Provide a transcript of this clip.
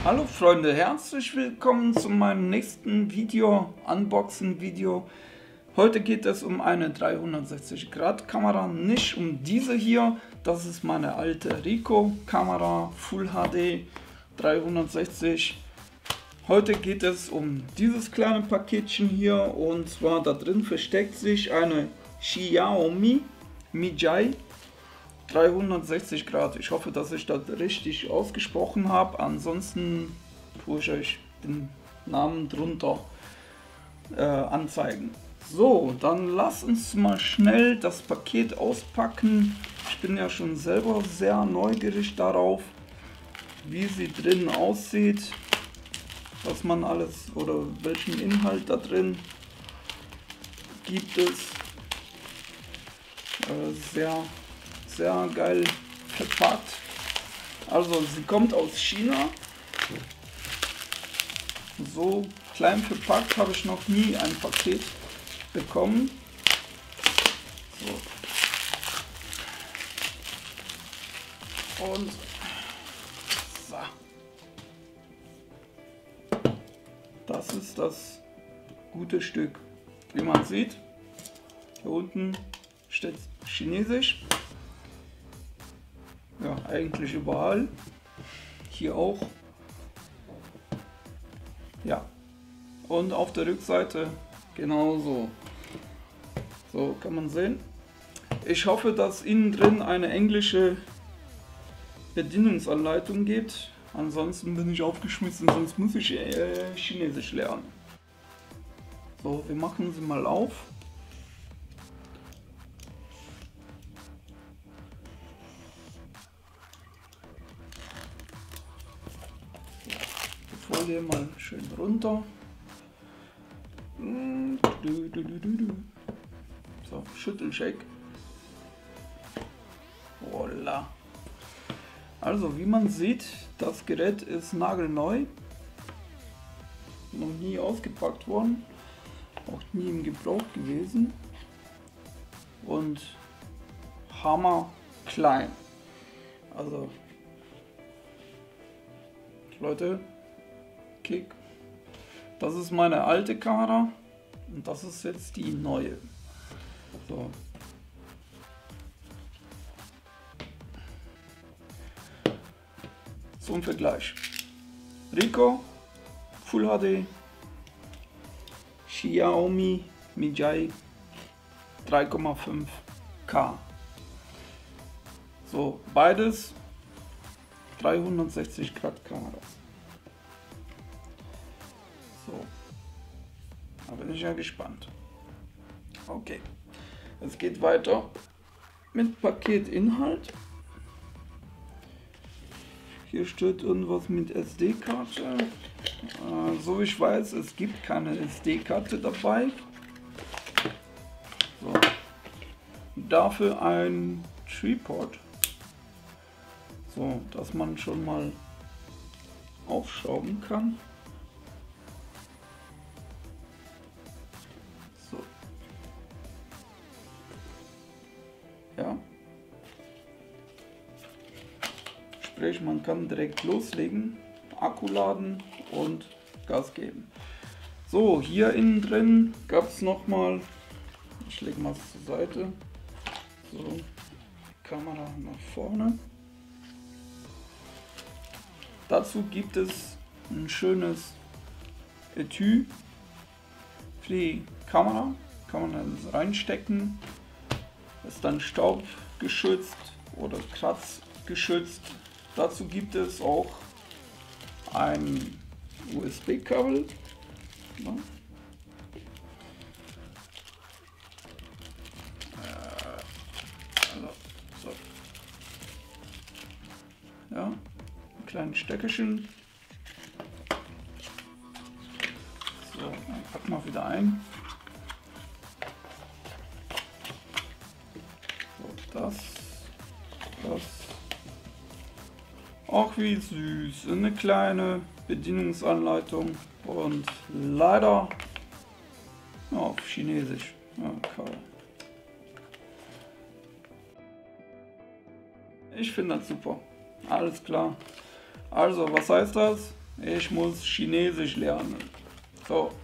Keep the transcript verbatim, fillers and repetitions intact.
Hallo Freunde, herzlich willkommen zu meinem nächsten Video, Unboxing Video. Heute geht es um eine dreihundertsechzig Grad Kamera, nicht um diese hier. Das ist meine alte Ricoh Kamera, Full H D dreihundertsechzig. Heute geht es um dieses kleine Paketchen hier, und zwar da drin versteckt sich eine Xiaomi Mijai dreihundertsechzig Grad. Ich hoffe, dass ich das richtig ausgesprochen habe. Ansonsten tue ich euch den Namen drunter äh, anzeigen. So, dann lasst uns mal schnell das Paket auspacken. Ich bin ja schon selber sehr neugierig darauf, wie sie drin aussieht, was man alles oder welchen Inhalt da drin gibt es. Äh, sehr Sehr geil verpackt. Also sie kommt aus China. So klein verpackt habe ich noch nie ein Paket bekommen. So. Und so. Das ist das gute Stück. Wie man sieht, hier unten steht Chinesisch. Ja, eigentlich überall. Hier auch. Ja. Und auf der Rückseite genauso. So kann man sehen. Ich hoffe, dass innen drin eine englische Bedienungsanleitung gibt. Ansonsten bin ich aufgeschmissen, sonst muss ich äh, Chinesisch lernen. So, wir machen sie mal auf. Folie mal schön runter. So, Schüttelshake. Voila. Also wie man sieht, das Gerät ist nagelneu. Noch nie ausgepackt worden. Auch nie im Gebrauch gewesen. Und hammer klein. Also Leute, Kick. Das ist meine alte Kamera und das ist jetzt die neue. So. Zum Vergleich. Ricoh Full H D, Xiaomi Mijai drei Komma fünf K. So, beides dreihundertsechzig Grad Kameras. So, da bin ich ja gespannt. Okay, es geht weiter mit Paketinhalt. Hier steht irgendwas mit S D-Karte. Äh, so wie ich weiß, es gibt keine S D-Karte dabei. So. Dafür ein Tripod. So, dass man schon mal aufschrauben kann. So. Ja. Sprich, man kann direkt loslegen, Akku laden und Gas geben. So, hier innen drin gab es noch mal, ich lege mal zur Seite, so, Kamera nach vorne. Dazu gibt es ein schönes Etui für die Kamera. Kann man dann reinstecken. Ist dann staubgeschützt oder kratzgeschützt. Dazu gibt es auch ein U S B-Kabel. Ja. Also, so. Ja. Kleinen Steckerchen. So, dann packen wir wieder ein. So, das, das. Auch wie süß. Eine kleine Bedienungsanleitung und leider ja, auf Chinesisch. Ja, okay. Ich finde das super. Alles klar. Also, was heißt das? Ich muss Chinesisch lernen. So.